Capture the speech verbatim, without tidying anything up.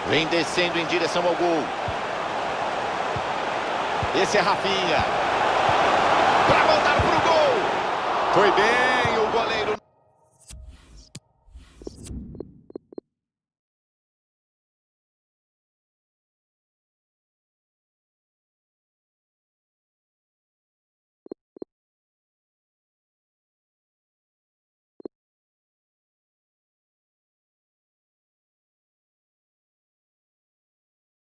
Vem descendo em direção ao gol. Esse é Rafinha. Para mandar pro gol. Foi bem.